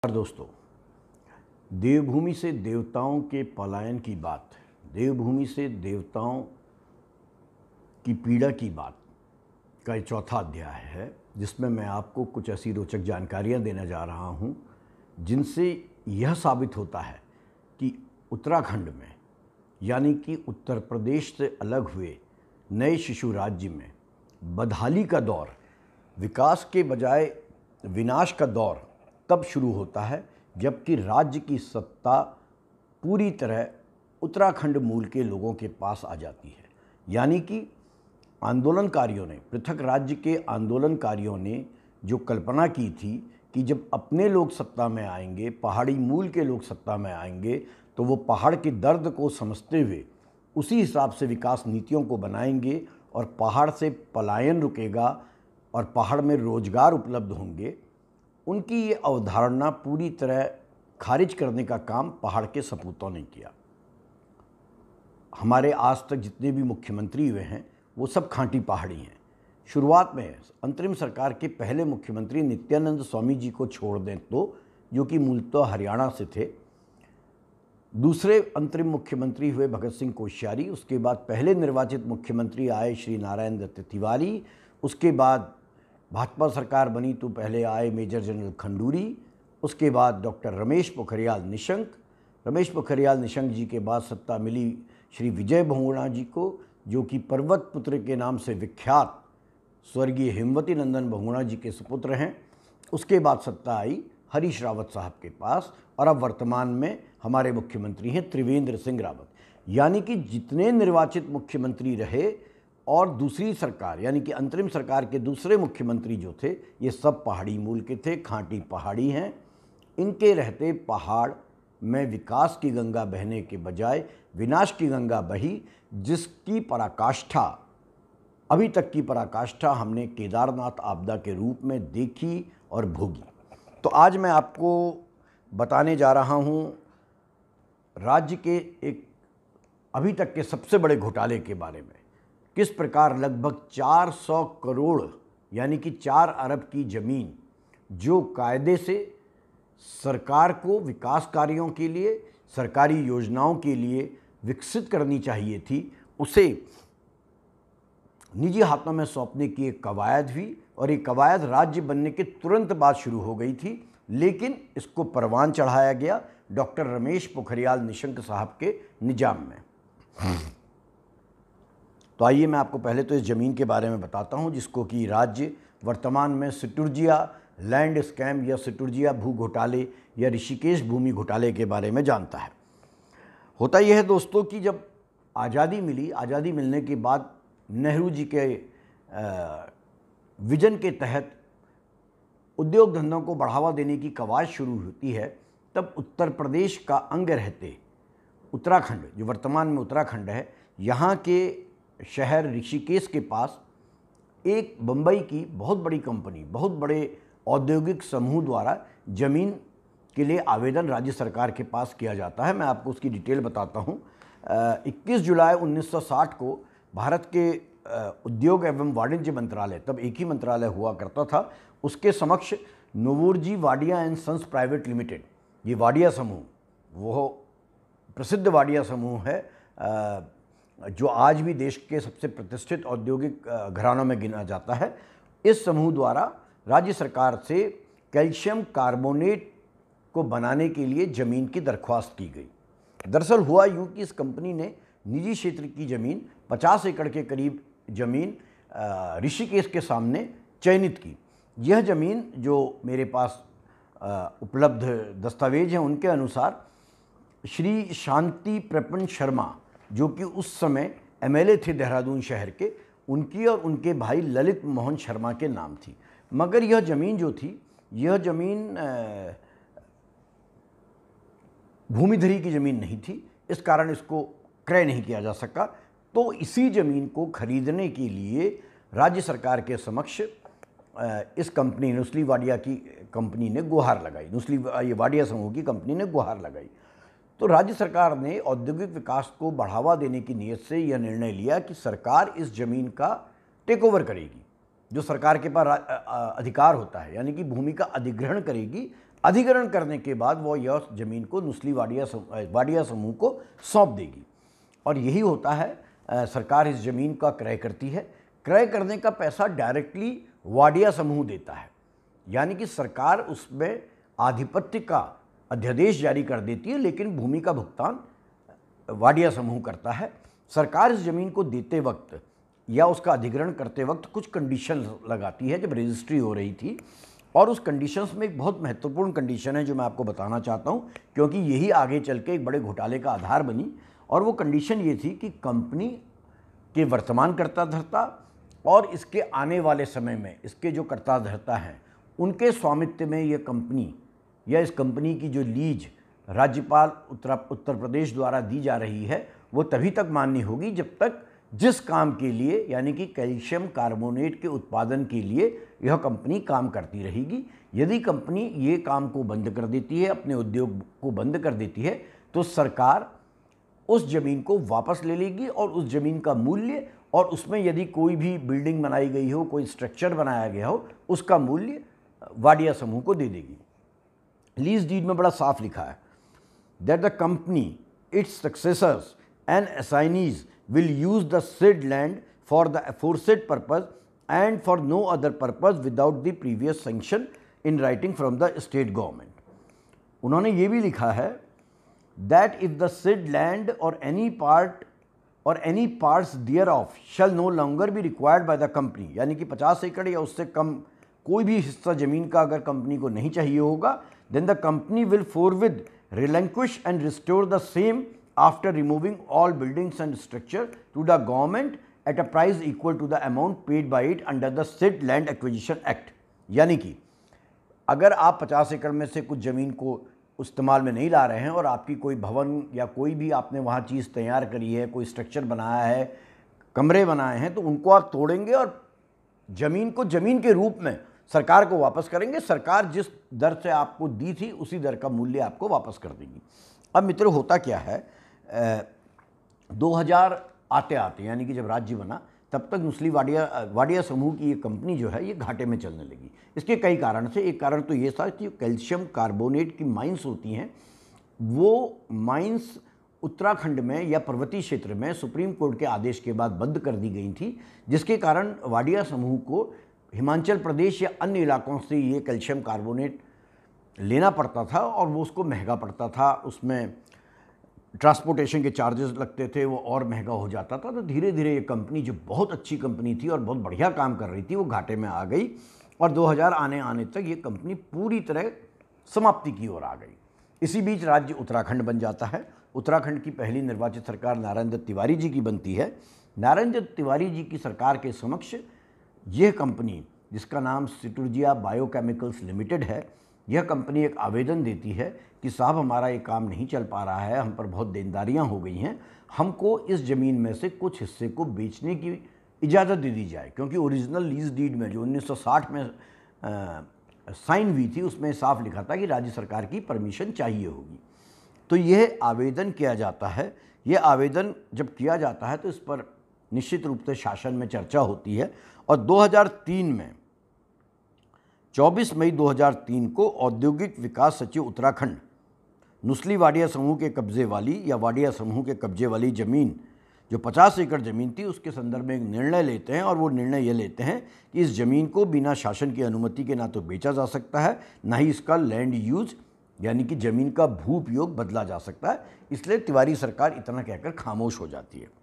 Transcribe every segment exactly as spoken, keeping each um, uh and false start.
दोस्तों, देवभूमि से देवताओं के पलायन की बात, देवभूमि से देवताओं की पीड़ा की बात का ये चौथा अध्याय है, जिसमें मैं आपको कुछ ऐसी रोचक जानकारियां देने जा रहा हूं जिनसे यह साबित होता है कि उत्तराखंड में, यानी कि उत्तर प्रदेश से अलग हुए नए शिशु राज्य में बदहाली का दौर, विकास के बजाय विनाश का दौर तब शुरू होता है जबकि राज्य की सत्ता पूरी तरह उत्तराखंड मूल के लोगों के पास आ जाती है। यानी कि आंदोलनकारियों ने, पृथक राज्य के आंदोलनकारियों ने जो कल्पना की थी कि जब अपने लोग सत्ता में आएंगे, पहाड़ी मूल के लोग सत्ता में आएंगे, तो वो पहाड़ के दर्द को समझते हुए उसी हिसाब से विकास नीतियों को बनाएंगे और पहाड़ से पलायन रुकेगा और पहाड़ में रोजगार उपलब्ध होंगे। उनकी ये अवधारणा पूरी तरह खारिज करने का काम पहाड़ के सपूतों ने किया। हमारे आज तक जितने भी मुख्यमंत्री हुए हैं वो सब खांटी पहाड़ी हैं। शुरुआत में अंतरिम सरकार के पहले मुख्यमंत्री नित्यानंद स्वामी जी को छोड़ दें तो, जो कि मूलतः हरियाणा से थे। दूसरे अंतरिम मुख्यमंत्री हुए भगत सिंह कोश्यारी। उसके बाद पहले निर्वाचित मुख्यमंत्री आए श्री नारायण दत्त तिवारी। उसके बाद भाजपा सरकार बनी तो पहले आए मेजर जनरल खंडूरी। उसके बाद डॉक्टर रमेश पोखरियाल निशंक। रमेश पोखरियाल निशंक जी के बाद सत्ता मिली श्री विजय बहुगुणा जी को, जो कि पर्वत पुत्र के नाम से विख्यात स्वर्गीय हेमवती नंदन बहुगुणा जी के सुपुत्र हैं। उसके बाद सत्ता आई हरीश रावत साहब के पास और अब वर्तमान में हमारे मुख्यमंत्री हैं त्रिवेंद्र सिंह रावत। यानी कि जितने निर्वाचित मुख्यमंत्री रहे और दूसरी सरकार यानी कि अंतरिम सरकार के दूसरे मुख्यमंत्री जो थे, ये सब पहाड़ी मूल के थे, खांटी पहाड़ी हैं। इनके रहते पहाड़ में विकास की गंगा बहने के बजाय विनाश की गंगा बही, जिसकी पराकाष्ठा, अभी तक की पराकाष्ठा हमने केदारनाथ आपदा के रूप में देखी और भोगी। तो आज मैं आपको बताने जा रहा हूँ राज्य के एक अभी तक के सबसे बड़े घोटाले के बारे में। किस प्रकार लगभग चार सौ करोड़ यानी कि चार अरब की ज़मीन, जो कायदे से सरकार को विकास कार्यों के लिए, सरकारी योजनाओं के लिए विकसित करनी चाहिए थी, उसे निजी हाथों में सौंपने की एक कवायद हुई और ये कवायद राज्य बनने के तुरंत बाद शुरू हो गई थी। लेकिन इसको परवान चढ़ाया गया डॉक्टर रमेश पोखरियाल निशंक साहब के निजाम में। तो आइए मैं आपको पहले तो इस ज़मीन के बारे में बताता हूं, जिसको कि राज्य वर्तमान में सिटुर्जिया लैंड स्कैम या सिटुर्जिया भू घोटाले या ऋषिकेश भूमि घोटाले के बारे में जानता है। होता यह है दोस्तों कि जब आज़ादी मिली, आज़ादी मिलने के बाद नेहरू जी के विजन के तहत उद्योग धंधों को बढ़ावा देने की कवायद शुरू होती है, तब उत्तर प्रदेश का अंग रहते उत्तराखंड, जो वर्तमान में उत्तराखंड है, यहाँ के शहर ऋषिकेश के पास एक बम्बई की बहुत बड़ी कंपनी, बहुत बड़े औद्योगिक समूह द्वारा ज़मीन के लिए आवेदन राज्य सरकार के पास किया जाता है। मैं आपको उसकी डिटेल बताता हूँ। इक्कीस जुलाई उन्नीस सौ साठ को भारत के उद्योग एवं वाणिज्य मंत्रालय, तब एक ही मंत्रालय हुआ करता था, उसके समक्ष Nowrosjee Wadia and sons private limited, ये वाडिया समूह, वो प्रसिद्ध वाडिया समूह है जो आज भी देश के सबसे प्रतिष्ठित औद्योगिक घरानों में गिना जाता है। इस समूह द्वारा राज्य सरकार से कैल्शियम कार्बोनेट को बनाने के लिए ज़मीन की दरख्वास्त की गई। दरअसल हुआ यूँ कि इस कंपनी ने निजी क्षेत्र की ज़मीन, पचास एकड़ के करीब ज़मीन ऋषिकेश के सामने चयनित की। यह ज़मीन जो मेरे पास उपलब्ध दस्तावेज हैं, उनके अनुसार श्री शांति प्रपन शर्मा, जो कि उस समय एमएलए थे देहरादून शहर के, उनकी और उनके भाई ललित मोहन शर्मा के नाम थी। मगर यह ज़मीन जो थी, यह ज़मीन भूमिधरी की ज़मीन नहीं थी, इस कारण इसको क्रय नहीं किया जा सका। तो इसी ज़मीन को खरीदने के लिए राज्य सरकार के समक्ष इस कंपनी, नुस्ली वाडिया की कंपनी ने गुहार लगाई, नुस्ली ये वाडिया समूह की कंपनी ने गुहार लगाई। तो राज्य सरकार ने औद्योगिक विकास को बढ़ावा देने की नीयत से यह निर्णय लिया कि सरकार इस ज़मीन का टेक ओवर करेगी, जो सरकार के पास अधिकार होता है, यानी कि भूमि का अधिग्रहण करेगी अधिग्रहण करने के बाद वो यह ज़मीन को नुस्ली वाडिया वाडिया समूह को सौंप देगी। और यही होता है, आ, सरकार इस ज़मीन का क्रय करती है। क्रय करने का पैसा डायरेक्टली वाडिया समूह देता है, यानी कि सरकार उसमें आधिपत्य का अध्यादेश जारी कर देती है, लेकिन भूमि का भुगतान वाडिया समूह करता है। सरकार इस ज़मीन को देते वक्त या उसका अधिग्रहण करते वक्त कुछ कंडीशन लगाती है जब रजिस्ट्री हो रही थी, और उस कंडीशंस में एक बहुत महत्वपूर्ण कंडीशन है जो मैं आपको बताना चाहता हूँ, क्योंकि यही आगे चल के एक बड़े घोटाले का आधार बनी। और वो कंडीशन ये थी कि कंपनी के वर्तमान कर्ता धर्ता और इसके आने वाले समय में इसके जो कर्ता धर्ता हैं उनके स्वामित्व में ये कंपनी या इस कंपनी की जो लीज राज्यपाल उत्तर उत्तर प्रदेश द्वारा दी जा रही है वो तभी तक मान्य होगी जब तक जिस काम के लिए, यानी कि कैल्शियम कार्बोनेट के उत्पादन के लिए यह कंपनी काम करती रहेगी। यदि कंपनी ये काम को बंद कर देती है, अपने उद्योग को बंद कर देती है, तो सरकार उस ज़मीन को वापस ले लेगी और उस ज़मीन का मूल्य और उसमें यदि कोई भी बिल्डिंग बनाई गई हो, कोई स्ट्रक्चर बनाया गया हो, उसका मूल्य वाडिया समूह को दे देगी। लीज डीड में बड़ा साफ लिखा है that the company, its successors and assignees will use the said land for the aforesaid purpose and for no other purpose without the previous sanction in writing from the state government. उन्होंने ये भी लिखा है that if the said land or any part or any parts thereof shall no longer be required by the company, यानी कि पचास एकड़ या उससे कम कोई भी हिस्सा ज़मीन का अगर कंपनी को नहीं चाहिए होगा, then the company will forthwith relinquish and restore the same after removing all buildings and structure to the government at a price equal to the amount paid by it under the said land acquisition act. यानी कि अगर आप पचास एकड़ में से कुछ ज़मीन को इस्तेमाल में नहीं ला रहे हैं और आपकी कोई भवन या कोई भी आपने वहाँ चीज़ तैयार करी है, कोई स्ट्रक्चर बनाया है, कमरे बनाए हैं, तो उनको आप तोड़ेंगे और ज़मीन को ज़मीन के रूप में सरकार को वापस करेंगे। सरकार जिस दर से आपको दी थी उसी दर का मूल्य आपको वापस कर देगी। अब मित्रों, होता क्या है, दो हज़ार आते आते, यानी कि जब राज्य बना तब तक नुस्ली वाडिया वाडिया समूह की ये कंपनी जो है ये घाटे में चलने लगी। इसके कई कारण से, एक कारण तो ये था कि कैल्शियम कार्बोनेट की माइंस होती हैं, वो माइंस उत्तराखंड में या पर्वतीय क्षेत्र में सुप्रीम कोर्ट के आदेश के बाद बंद कर दी गई थी, जिसके कारण वाडिया समूह को हिमाचल प्रदेश या अन्य इलाकों से ये कैल्शियम कार्बोनेट लेना पड़ता था और वो उसको महंगा पड़ता था, उसमें ट्रांसपोर्टेशन के चार्जेस लगते थे, वो और महंगा हो जाता था। तो धीरे धीरे ये कंपनी जो बहुत अच्छी कंपनी थी और बहुत बढ़िया काम कर रही थी वो घाटे में आ गई और दो हज़ार आने आने तक ये कंपनी पूरी तरह समाप्ति की ओर आ गई। इसी बीच राज्य उत्तराखंड बन जाता है। उत्तराखंड की पहली निर्वाचित सरकार नारायण दत्त तिवारी जी की बनती है। नारायण दत्त तिवारी जी की सरकार के समक्ष यह कंपनी, जिसका नाम सिटुर्जिया बायोकेमिकल्स लिमिटेड है, यह कंपनी एक आवेदन देती है कि साहब हमारा ये काम नहीं चल पा रहा है, हम पर बहुत देनदारियां हो गई हैं, हमको इस ज़मीन में से कुछ हिस्से को बेचने की इजाज़त दे दी जाए। क्योंकि ओरिजिनल लीज डीड में जो उन्नीस सौ साठ में आ, साइन हुई थी उसमें साफ लिखा था कि राज्य सरकार की परमिशन चाहिए होगी। तो यह आवेदन किया जाता है। यह आवेदन जब किया जाता है तो इस पर निश्चित रूप से शासन में चर्चा होती है और दो हज़ार तीन में चौबीस मई दो हज़ार तीन को औद्योगिक विकास सचिव उत्तराखंड नुस्ली वाडिया समूह के कब्जे वाली या वाडिया समूह के कब्जे वाली ज़मीन जो पचास एकड़ ज़मीन थी उसके संदर्भ में एक निर्णय लेते हैं और वो निर्णय ये लेते हैं कि इस ज़मीन को बिना शासन की अनुमति के ना तो बेचा जा सकता है, ना ही इसका लैंड यूज यानी कि ज़मीन का भू उपयोग बदला जा सकता है। इसलिए तिवारी सरकार इतना कहकर खामोश हो जाती है।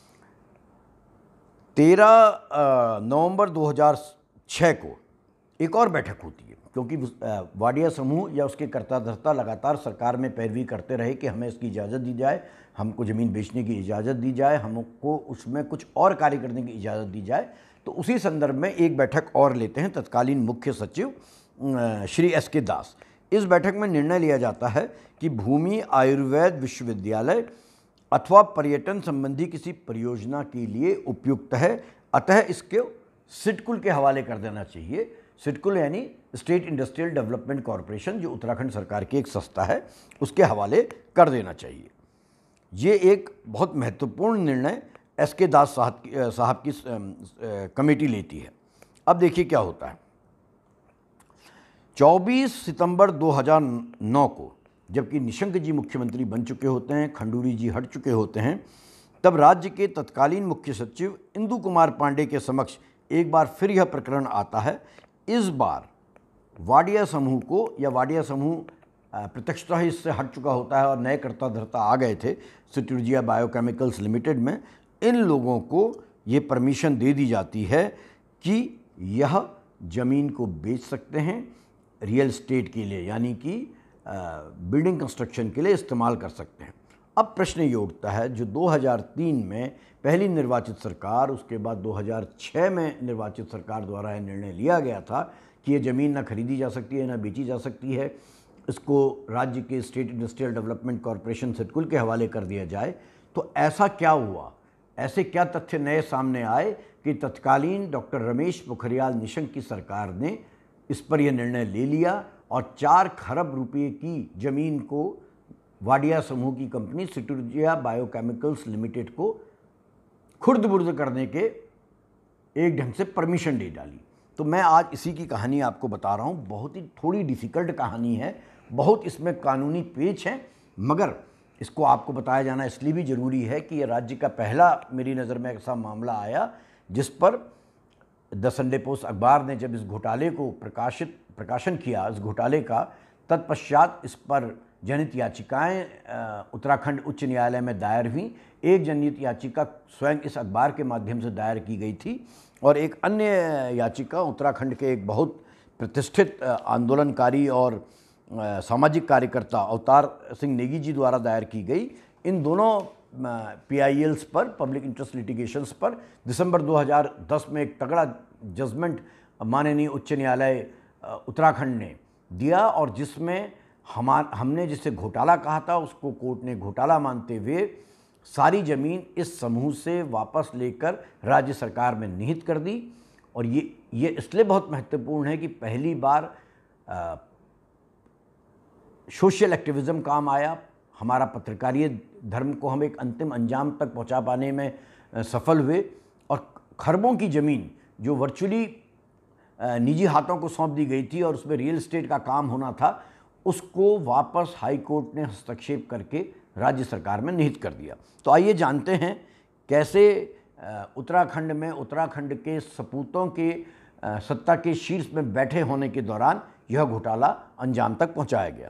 तेरह नवंबर दो हज़ार छह को एक और बैठक होती है, क्योंकि वाडिया समूह या उसके कर्ता धर्ता लगातार सरकार में पैरवी करते रहे कि हमें इसकी इजाज़त दी जाए, हमको ज़मीन बेचने की इजाज़त दी जाए, हमको उसमें कुछ और कार्य करने की इजाज़त दी जाए। तो उसी संदर्भ में एक बैठक और लेते हैं तत्कालीन मुख्य सचिव श्री एस के दास। इस बैठक में निर्णय लिया जाता है कि भूमि आयुर्वेद विश्वविद्यालय अथवा पर्यटन संबंधी किसी परियोजना के लिए उपयुक्त है, अतः इसके सिडकुल के हवाले कर देना चाहिए। सिडकुल यानी स्टेट इंडस्ट्रियल डेवलपमेंट कॉरपोरेशन, जो उत्तराखंड सरकार की एक संस्था है, उसके हवाले कर देना चाहिए। ये एक बहुत महत्वपूर्ण निर्णय एस के दास साहब की साहब की कमेटी लेती है। अब देखिए क्या होता है। चौबीस सितंबर दो हज़ार नौ को जबकि निशंक जी मुख्यमंत्री बन चुके होते हैं, खंडूरी जी हट चुके होते हैं, तब राज्य के तत्कालीन मुख्य सचिव इंदु कुमार पांडे के समक्ष एक बार फिर यह प्रकरण आता है। इस बार वाडिया समूह को, या वाडिया समूह प्रत्यक्षतः इससे हट चुका होता है और नए कर्ता धर्ता आ गए थे सिट्रोजिया बायोकेमिकल्स लिमिटेड में, इन लोगों को ये परमिशन दे दी जाती है कि यह ज़मीन को बेच सकते हैं रियल एस्टेट के लिए, यानी कि बिल्डिंग कंस्ट्रक्शन के लिए इस्तेमाल कर सकते हैं। अब प्रश्न ये उठता है, जो दो हज़ार तीन में पहली निर्वाचित सरकार, उसके बाद दो हज़ार छह में निर्वाचित सरकार द्वारा यह निर्णय लिया गया था कि ये ज़मीन ना खरीदी जा सकती है ना बेची जा सकती है, इसको राज्य के state industrial development corporation SIDCUL के हवाले कर दिया जाए। तो ऐसा क्या हुआ, ऐसे क्या तथ्य नए सामने आए कि तत्कालीन डॉक्टर रमेश पोखरियाल निशंक की सरकार ने इस पर यह निर्णय ले लिया और चार खरब रुपये की ज़मीन को वाडिया समूह की कंपनी सिट्रोजिया बायोकेमिकल्स लिमिटेड को खुर्द बुर्द करने के एक ढंग से परमिशन दे डाली। तो मैं आज इसी की कहानी आपको बता रहा हूँ। बहुत ही थोड़ी डिफ़िकल्ट कहानी है, बहुत इसमें कानूनी पेच है, मगर इसको आपको बताया जाना इसलिए भी ज़रूरी है कि यह राज्य का पहला मेरी नज़र में ऐसा मामला आया जिस पर द संडे पोस्ट अखबार ने जब इस घोटाले को प्रकाशित प्रकाशन किया, इस घोटाले का, तत्पश्चात इस पर जनहित याचिकाएं उत्तराखंड उच्च न्यायालय में दायर हुई। एक जनहित याचिका स्वयं इस अखबार के माध्यम से दायर की गई थी और एक अन्य याचिका उत्तराखंड के एक बहुत प्रतिष्ठित आंदोलनकारी और सामाजिक कार्यकर्ता अवतार सिंह नेगी जी द्वारा दायर की गई। इन दोनों पी आई एल्स पर, पब्लिक इंटरेस्ट लिटिगेशंस पर, दिसंबर दो हज़ार दस में एक तगड़ा जजमेंट माननीय उच्च न्यायालय उत्तराखंड ने दिया और जिसमें हमार हमने जिसे घोटाला कहा था उसको कोर्ट ने घोटाला मानते हुए सारी ज़मीन इस समूह से वापस लेकर राज्य सरकार में निहित कर दी। और ये ये इसलिए बहुत महत्वपूर्ण है कि पहली बार सोशल एक्टिविज़म काम आया, हमारा पत्रकारीय धर्म को हम एक अंतिम अंजाम तक पहुंचा पाने में सफल हुए और खरबों की ज़मीन जो वर्चुअली निजी हाथों को सौंप दी गई थी और उसमें रियल एस्टेट का काम होना था, उसको वापस हाई कोर्ट ने हस्तक्षेप करके राज्य सरकार में निहित कर दिया। तो आइए जानते हैं कैसे उत्तराखंड में उत्तराखंड के सपूतों के सत्ता के शीर्ष में बैठे होने के दौरान यह घोटाला अंजाम तक पहुंचाया गया।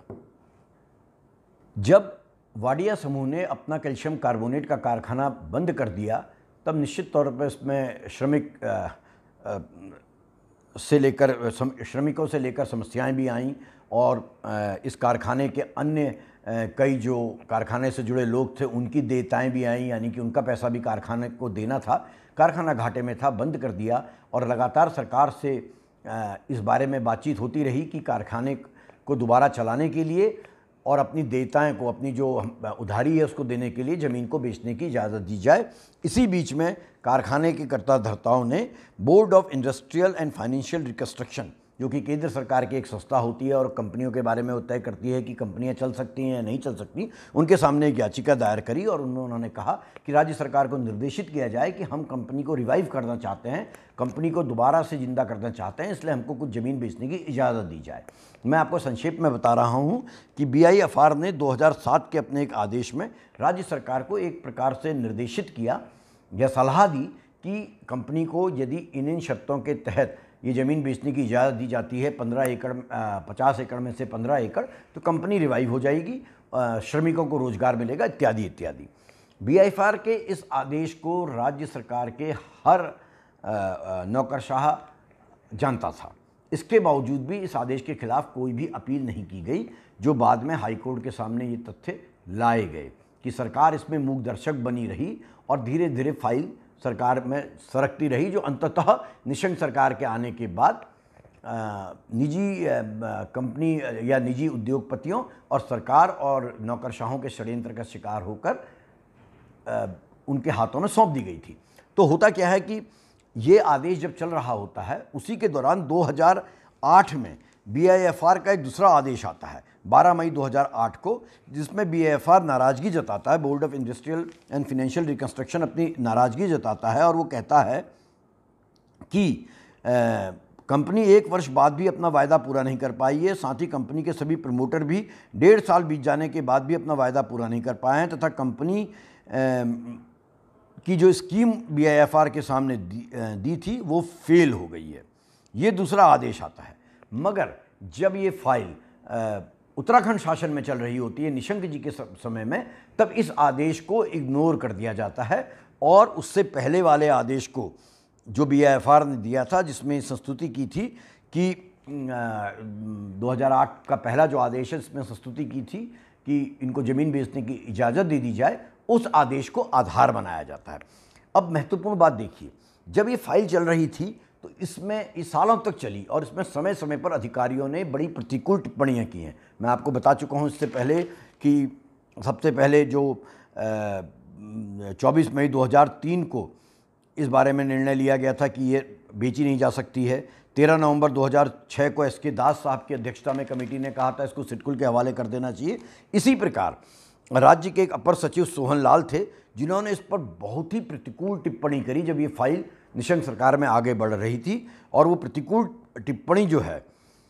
जब वाडिया समूह ने अपना कैल्शियम कार्बोनेट का कारखाना बंद कर दिया, तब निश्चित तौर पर इसमें श्रमिक आ, आ, से लेकर श्रमिकों से लेकर समस्याएं भी आईं और इस कारखाने के अन्य कई जो कारखाने से जुड़े लोग थे उनकी देयताएं भी आईं, यानी कि उनका पैसा भी कारखाने को देना था। कारखाना घाटे में था, बंद कर दिया और लगातार सरकार से इस बारे में बातचीत होती रही कि कारखाने को दोबारा चलाने के लिए और अपनी देयताएं को, अपनी जो उधारी है उसको देने के लिए ज़मीन को बेचने की इजाज़त दी जाए। इसी बीच में कारखाने के कर्ता धर्ताओं ने board of industrial and financial reconstruction, जो कि केंद्र सरकार की एक संस्था होती है और कंपनियों के बारे में वो तय करती है कि कंपनियां चल सकती हैं या नहीं चल सकती, उनके सामने एक याचिका दायर करी और उन्होंने कहा कि राज्य सरकार को निर्देशित किया जाए कि हम कंपनी को रिवाइव करना चाहते हैं, कंपनी को दोबारा से जिंदा करना चाहते हैं, इसलिए हमको कुछ ज़मीन बेचने की इजाज़त दी जाए। मैं आपको संक्षेप में बता रहा हूँ कि बी आई एफ आर ने दो हज़ार सात के अपने एक आदेश में राज्य सरकार को एक प्रकार से निर्देशित किया या सलाह दी कि कंपनी को यदि इन इन शर्तों के तहत ये ज़मीन बेचने की इजाज़त दी जाती है, पंद्रह एकड़ पचास एकड़ में से पंद्रह एकड़, तो कंपनी रिवाइव हो जाएगी, श्रमिकों को रोज़गार मिलेगा, इत्यादि इत्यादि। बी आई एफ आर के इस आदेश को राज्य सरकार के हर नौकरशाह जानता था। इसके बावजूद भी इस आदेश के खिलाफ कोई भी अपील नहीं की गई, जो बाद में हाई कोर्ट के सामने ये तथ्य लाए गए कि सरकार इसमें मूक दर्शक बनी रही और धीरे धीरे फाइल सरकार में सरकती रही, जो अंततः निशंक सरकार के आने के बाद निजी कंपनी या निजी उद्योगपतियों और सरकार और नौकरशाहों के षड्यंत्र का शिकार होकर आ, उनके हाथों में सौंप दी गई थी। तो होता क्या है कि ये आदेश जब चल रहा होता है, उसी के दौरान दो हज़ार आठ में बी आई एफ आर का एक दूसरा आदेश आता है, बारह मई दो हज़ार आठ को, जिसमें बी आई एफ आर नाराज़गी जताता है, board of industrial and financial reconstruction अपनी नाराज़गी जताता है और वो कहता है कि कंपनी एक वर्ष बाद भी अपना वायदा पूरा नहीं कर पाई है। साथ ही कंपनी के सभी प्रमोटर भी डेढ़ साल बीत जाने के बाद भी अपना वायदा पूरा नहीं कर पाए हैं तथा कंपनी की जो scheme B I F R के सामने दी, दी थी वो फेल हो गई है। ये दूसरा आदेश आता है। मगर जब ये फाइल उत्तराखंड शासन में चल रही होती है निशंक जी के समय में, तब इस आदेश को इग्नोर कर दिया जाता है और उससे पहले वाले आदेश को जो बी आई एफ आर ने दिया था, जिसमें संस्तुति की थी कि दो हज़ार आठ का पहला जो आदेश है इसमें संस्तुति की थी कि इनको ज़मीन बेचने की इजाज़त दे दी जाए, उस आदेश को आधार बनाया जाता है। अब महत्वपूर्ण बात देखिए, जब ये फाइल चल रही थी तो इसमें इस सालों तक चली और इसमें समय समय पर अधिकारियों ने बड़ी प्रतिकूल टिप्पणियां की हैं। मैं आपको बता चुका हूं इससे पहले कि सबसे पहले जो चौबीस मई दो हज़ार तीन को इस बारे में निर्णय लिया गया था कि ये बेची नहीं जा सकती है। तेरह नवंबर दो हज़ार छह को एस के दास साहब की अध्यक्षता में कमेटी ने कहा था इसको सिडकुल के हवाले कर देना चाहिए। इसी प्रकार राज्य के एक अपर सचिव सोहन लाल थे जिन्होंने इस पर बहुत ही प्रतिकूल टिप्पणी करी जब ये फाइल निशंक सरकार में आगे बढ़ रही थी। और वो प्रतिकूल टिप्पणी जो है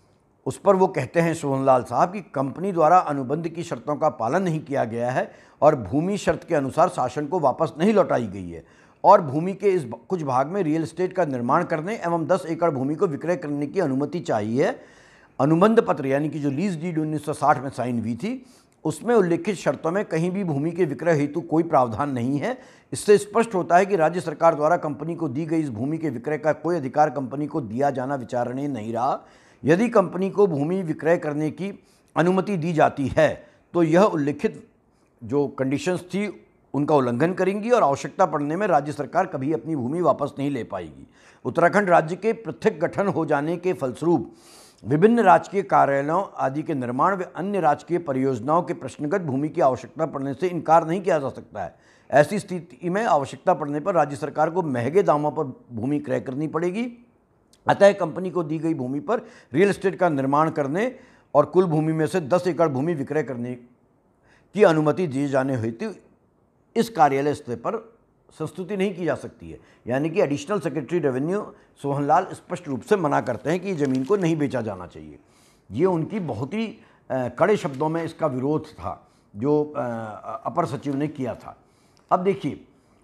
उस पर वो कहते हैं सोहनलाल साहब कि कंपनी द्वारा अनुबंध की शर्तों का पालन नहीं किया गया है और भूमि शर्त के अनुसार शासन को वापस नहीं लौटाई गई है और भूमि के इस कुछ भाग में रियल एस्टेट का निर्माण करने एवं दस एकड़ भूमि को विक्रय करने की अनुमति चाहिए। अनुबंध पत्र यानी कि जो लीज डीड उन्नीस सौ साठ में साइन हुई थी उसमें उल्लिखित शर्तों में कहीं भी भूमि के विक्रय हेतु कोई प्रावधान नहीं है। इससे स्पष्ट होता है कि राज्य सरकार द्वारा कंपनी को दी गई इस भूमि के विक्रय का कोई अधिकार कंपनी को दिया जाना विचारणीय नहीं रहा। यदि कंपनी को भूमि विक्रय करने की अनुमति दी जाती है तो यह उल्लिखित जो कंडीशंस थी उनका उल्लंघन करेंगी और आवश्यकता पड़ने में राज्य सरकार कभी अपनी भूमि वापस नहीं ले पाएगी। उत्तराखंड राज्य के पृथक गठन हो जाने के फलस्वरूप विभिन्न राजकीय कार्यालयों आदि के निर्माण व अन्य राजकीय परियोजनाओं के प्रश्नगत भूमि की आवश्यकता पड़ने से इनकार नहीं किया जा सकता है। ऐसी स्थिति में आवश्यकता पड़ने पर राज्य सरकार को महंगे दामों पर भूमि क्रय करनी पड़ेगी। अतः कंपनी को दी गई भूमि पर रियल एस्टेट का निर्माण करने और कुल भूमि में से दस एकड़ भूमि विक्रय करने की अनुमति दिए जाने हेतु इस कार्यालय स्तर पर संस्तुति नहीं की जा सकती है। यानी कि एडिशनल सेक्रेटरी रेवेन्यू सोहनलाल स्पष्ट रूप से मना करते हैं कि ये ज़मीन को नहीं बेचा जाना चाहिए। ये उनकी बहुत ही कड़े शब्दों में इसका विरोध था जो अपर सचिव ने किया था। अब देखिए,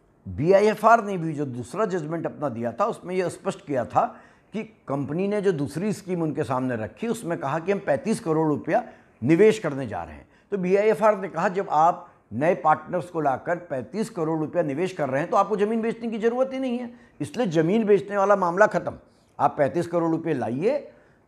बी आई एफ आर ने भी जो दूसरा जजमेंट अपना दिया था उसमें यह स्पष्ट किया था कि कंपनी ने जो दूसरी स्कीम उनके सामने रखी उसमें कहा कि हम पैंतीस करोड़ रुपया निवेश करने जा रहे हैं। तो बी आई एफ आर ने कहा जब आप नए पार्टनर्स को लाकर पैंतीस करोड़ रुपया निवेश कर रहे हैं तो आपको ज़मीन बेचने की ज़रूरत ही नहीं है, इसलिए ज़मीन बेचने वाला मामला ख़त्म। आप पैंतीस करोड़ रुपये लाइए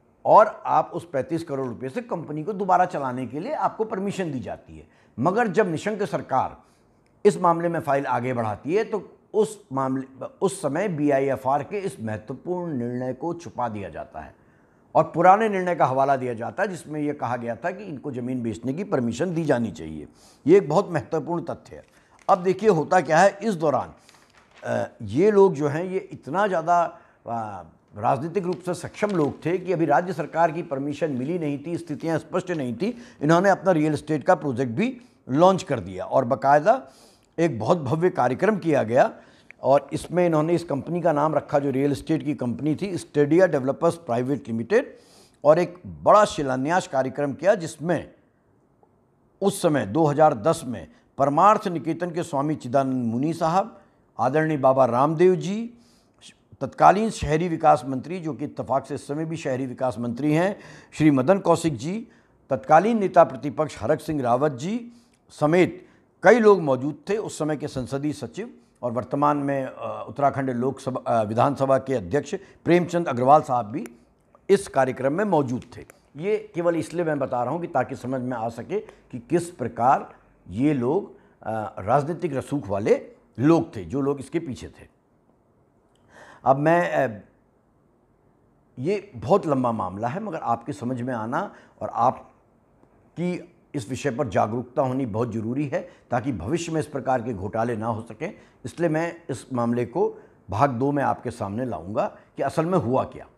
और आप उस पैंतीस करोड़ रुपये से कंपनी को दोबारा चलाने के लिए आपको परमिशन दी जाती है। मगर जब निशंक सरकार इस मामले में फाइल आगे बढ़ाती है तो उस मामले उस समय बी आई एफ आर के इस महत्वपूर्ण निर्णय को छुपा दिया जाता है और पुराने निर्णय का हवाला दिया जाता है जिसमें यह कहा गया था कि इनको ज़मीन बेचने की परमिशन दी जानी चाहिए। ये एक बहुत महत्वपूर्ण तथ्य है। अब देखिए होता क्या है, इस दौरान ये लोग जो हैं ये इतना ज़्यादा राजनीतिक रूप से सक्षम लोग थे कि अभी राज्य सरकार की परमिशन मिली नहीं थी, स्थितियाँ स्पष्ट नहीं थी। इन्होंने अपना रियल एस्टेट का प्रोजेक्ट भी लॉन्च कर दिया और बाकायदा एक बहुत भव्य कार्यक्रम किया गया और इसमें इन्होंने इस कंपनी का नाम रखा जो रियल एस्टेट की कंपनी थी, स्टेडिया डेवलपर्स प्राइवेट लिमिटेड, और एक बड़ा शिलान्यास कार्यक्रम किया जिसमें उस समय दो हज़ार दस में परमार्थ निकेतन के स्वामी चिदानंद मुनि साहब, आदरणीय बाबा रामदेव जी, तत्कालीन शहरी विकास मंत्री जो कि इत्तेफाक से इस समय भी शहरी विकास मंत्री हैं श्री मदन कौशिक जी, तत्कालीन नेता प्रतिपक्ष हरक सिंह रावत जी समेत कई लोग मौजूद थे। उस समय के संसदीय सचिव और वर्तमान में उत्तराखंड लोकसभा विधानसभा के अध्यक्ष प्रेमचंद अग्रवाल साहब भी इस कार्यक्रम में मौजूद थे। ये केवल इसलिए मैं बता रहा हूँ कि ताकि समझ में आ सके कि किस प्रकार ये लोग राजनीतिक रसूख वाले लोग थे जो लोग इसके पीछे थे। अब मैं ये बहुत लंबा मामला है मगर आपके समझ में आना और आपकी इस विषय पर जागरूकता होनी बहुत ज़रूरी है ताकि भविष्य में इस प्रकार के घोटाले ना हो सकें। इसलिए मैं इस मामले को भाग दो में आपके सामने लाऊंगा कि असल में हुआ क्या।